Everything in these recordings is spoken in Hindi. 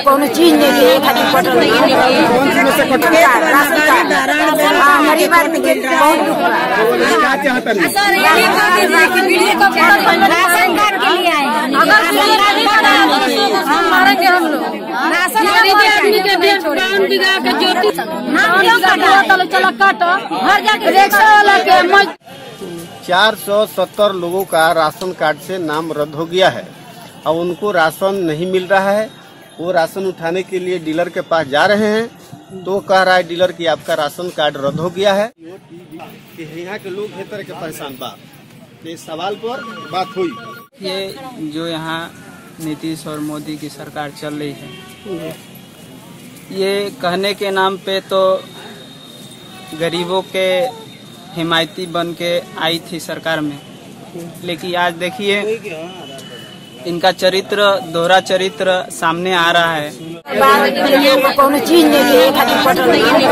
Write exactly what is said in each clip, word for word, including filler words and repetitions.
कोनो चीज नहीं है, खातिर कटल नहीं गरीब आदमी के बहुत दुख क्या चाहता नहीं राशन कार्ड के लिए आए हम मारेंगे हम लोग राशन आदमी के ज्योति चलो काटो हर जाके रिक्शा वाला के चार सौ सत्तर लोगों का राशन कार्ड से नाम रद्द हो गया है। अब उनको राशन नहीं मिल रहा है। वो राशन उठाने के लिए डीलर के पास जा रहे हैं तो कह रहा है डीलर कि आपका राशन कार्ड रद्द हो गया है। कि यहाँ के लोग बेहतर के परेशान बा इस सवाल पर बात हुई। ये जो यहाँ नीतीश और मोदी की सरकार चल रही है, ये कहने के नाम पे तो गरीबों के हिमायती बन के आई थी सरकार में, लेकिन आज देखिए इनका चरित्र, दोहरा चरित्र सामने आ रहा है। कोनो चीज नहीं है, खातिर कटल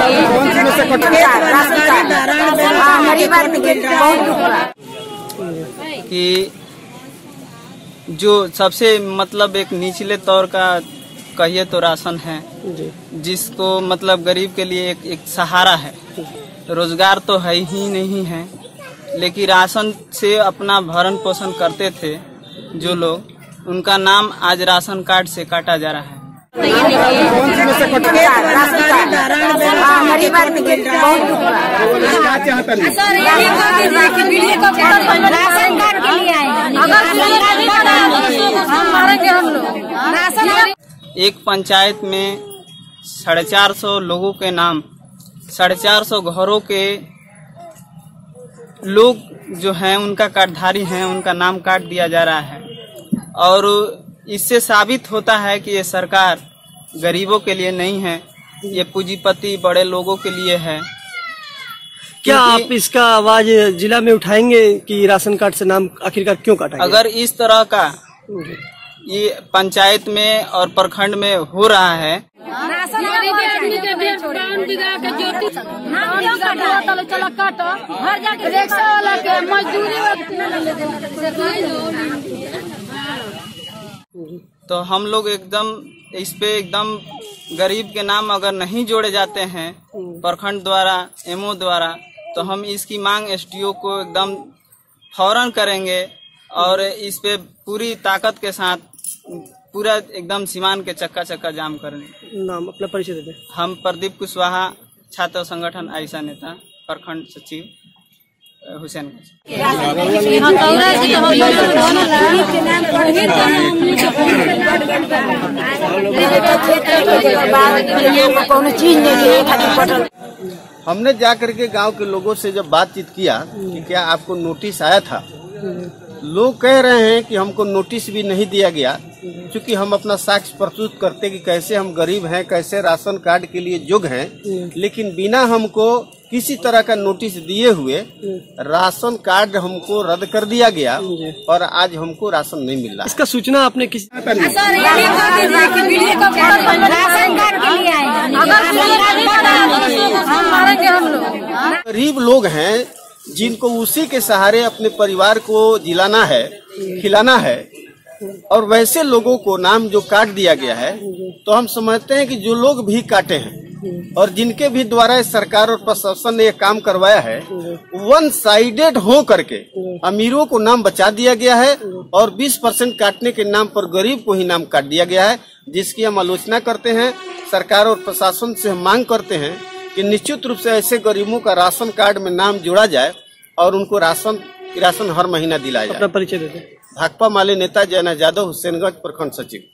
गरीब आदमी के बहुत दुख कि जो सबसे मतलब एक निचले तौर का कहिए तो राशन है, जिसको मतलब गरीब के लिए एक, एक सहारा है। रोजगार तो है ही नहीं है, लेकिन राशन से अपना भरण पोषण करते थे जो लोग, उनका नाम आज राशन कार्ड से काटा जा रहा है। गरीब आदमी के बहुत दुख क्या चाहता नहीं राशन कार्ड के लिए आए हम मारेंगे हम लोग राशन। एक पंचायत में साढ़े चार सौ लोगों के नाम, साढ़े चार सौ घरों के लोग जो हैं उनका कार्डधारी हैं, उनका नाम काट दिया जा रहा है। और इससे साबित होता है कि ये सरकार गरीबों के लिए नहीं है, ये पूंजीपति बड़े लोगों के लिए है। क्या आप इसका आवाज जिला में उठाएंगे कि राशन कार्ड से नाम आखिरकार क्यों काटा गया? अगर इस तरह का ये पंचायत में और प्रखंड में हो रहा है, चलो काटो हर जाके रिक्शा वाला के मजदूरी तो हम लोग एकदम इस पे एकदम गरीब के नाम अगर नहीं जोड़े जाते हैं प्रखंड द्वारा, एमओ द्वारा, तो हम इसकी मांग एसडीओ को एकदम फौरन करेंगे और इस पे पूरी ताकत के साथ पूरा एकदम सीमान के चक्का चक्का जाम करेंगे। नाम अपना परिचय दे दें। हम प्रदीप कुशवाहा, छात्र संगठन आयसा नेता, प्रखंड सचिव हुसैनगंज। कोनो चीज नहीं है, खातिर कटल। हमने जा करके गांव के लोगों से जब बातचीत किया कि क्या आपको नोटिस आया था, लोग कह रहे हैं कि हमको नोटिस भी नहीं दिया गया, क्योंकि हम अपना साक्ष्य प्रस्तुत करते कि कैसे हम गरीब हैं, कैसे राशन कार्ड के लिए योग्य हैं, लेकिन बिना हमको किसी तरह का नोटिस दिए हुए राशन कार्ड हमको रद्द कर दिया गया और आज हमको राशन नहीं मिल रहा। इसका सूचना आपने किसी गरीब लोग हैं जिनको उसी के सहारे अपने परिवार को जिलाना है, खिलाना है, और वैसे लोगों को नाम जो काट दिया गया है, तो हम समझते हैं कि जो लोग भी काटे हैं और जिनके भी द्वारा सरकार और प्रशासन ने यह काम करवाया है, वन साइडेड हो करके अमीरों को नाम बचा दिया गया है और बीस परसेंट काटने के नाम पर गरीब को ही नाम काट दिया गया है, जिसकी हम आलोचना करते हैं। सरकार और प्रशासन से हम मांग करते हैं कि निश्चित रूप से ऐसे गरीबों का राशन कार्ड में नाम जोड़ा जाए और उनको राशन राशन हर महीना दिलाया जाए। अपना परिचय देते हैं। भाकपा माले नेता जयनाथ यादव, हुसैनगंज प्रखंड सचिव।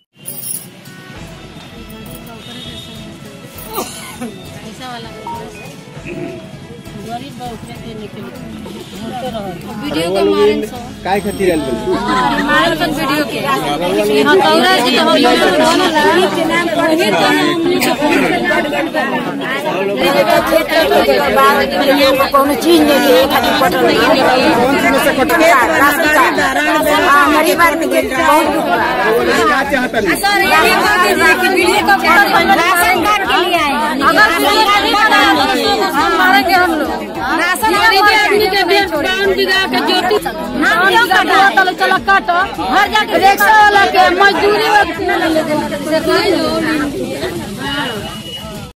वीडियो के मारन सो काय खातिर आइल बनी मारन सन वीडियो के यहां तौरा जी तो हम लोग दोनों लाइन के नाम पढ़ के तो हमने को कोनो चीज नहीं है, खातिर कटल गरीब आदमी के बहुत दुख क्या चाहता नहीं राशन कार्ड के लिए आए हम मारेंगे हम लोग राशन आदमी के ज्योति चलो काटो हर जाके रिक्शा वाला के मजदूरी